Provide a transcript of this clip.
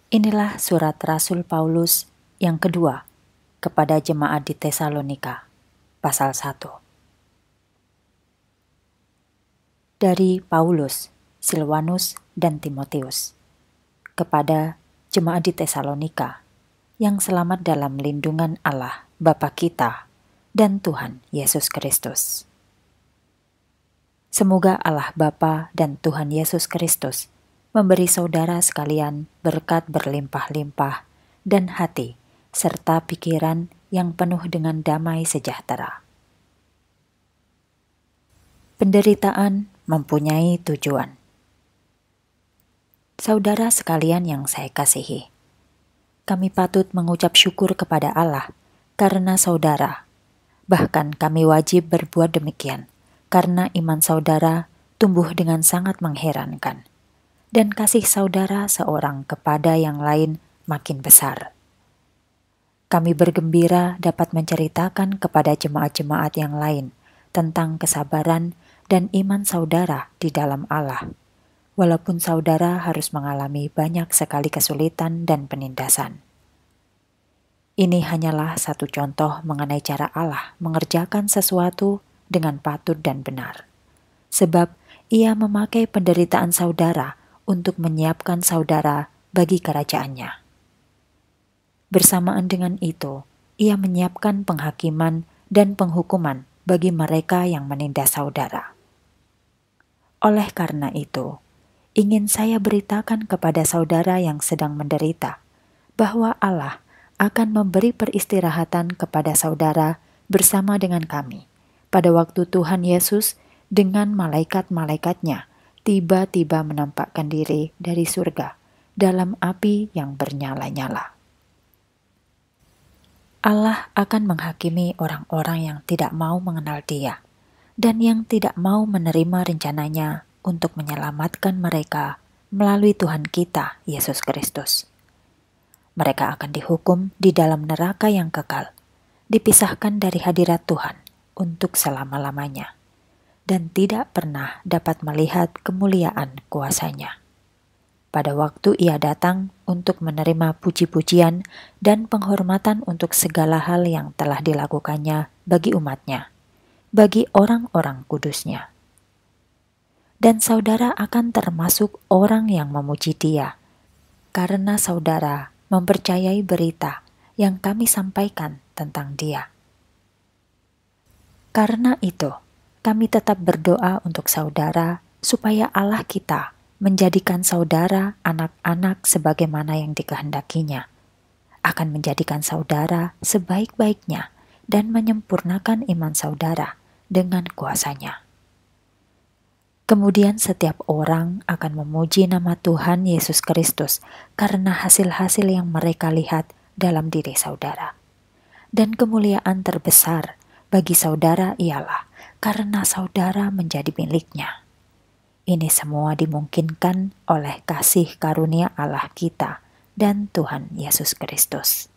Inilah surat Rasul Paulus yang kedua kepada jemaat di Tesalonika, pasal 1. Dari Paulus, Silwanus, dan Timotius, kepada jemaat di Tesalonika, yang selamat dalam lindungan Allah Bapa kita dan Tuhan Yesus Kristus. Semoga Allah Bapa dan Tuhan Yesus Kristus memberi saudara sekalian berkat berlimpah-limpah dan hati serta pikiran yang penuh dengan damai sejahtera. Penderitaan mempunyai tujuan. Saudara sekalian yang saya kasihi, kami patut mengucap syukur kepada Allah karena saudara. Bahkan kami wajib berbuat demikian karena iman saudara tumbuh dengan sangat mengherankan, dan kasih saudara seorang kepada yang lain makin besar. Kami bergembira dapat menceritakan kepada jemaat-jemaat yang lain tentang kesabaran dan iman saudara di dalam Allah, walaupun saudara harus mengalami banyak sekali kesulitan dan penindasan. Ini hanyalah satu contoh mengenai cara Allah mengerjakan sesuatu dengan patut dan benar, sebab Ia memakai penderitaan saudara untuk menyiapkan saudara bagi kerajaannya. Bersamaan dengan itu, Ia menyiapkan penghakiman dan penghukuman bagi mereka yang menindas saudara. Oleh karena itu, ingin saya beritakan kepada saudara yang sedang menderita, bahwa Allah akan memberi peristirahatan kepada saudara bersama dengan kami, pada waktu Tuhan Yesus dengan malaikat-malaikatnya tiba-tiba menampakkan diri dari surga dalam api yang bernyala-nyala. Allah akan menghakimi orang-orang yang tidak mau mengenal Dia dan yang tidak mau menerima rencananya untuk menyelamatkan mereka melalui Tuhan kita, Yesus Kristus. Mereka akan dihukum di dalam neraka yang kekal, dipisahkan dari hadirat Tuhan untuk selama-lamanya, dan tidak pernah dapat melihat kemuliaan kuasa-Nya. Pada waktu Ia datang untuk menerima puji-pujian dan penghormatan untuk segala hal yang telah dilakukannya bagi umat-Nya, bagi orang-orang kudus-Nya. Dan saudara akan termasuk orang yang memuji Dia, karena saudara mempercayai berita yang kami sampaikan tentang Dia. Karena itu, kami tetap berdoa untuk saudara supaya Allah kita menjadikan saudara anak-anak sebagaimana yang dikehendakinya, akan menjadikan saudara sebaik-baiknya dan menyempurnakan iman saudara dengan kuasa-Nya. Kemudian setiap orang akan memuji nama Tuhan Yesus Kristus karena hasil-hasil yang mereka lihat dalam diri saudara. Dan kemuliaan terbesar bagi saudara ialah karena saudara menjadi milik-Nya. Ini semua dimungkinkan oleh kasih karunia Allah kita dan Tuhan Yesus Kristus.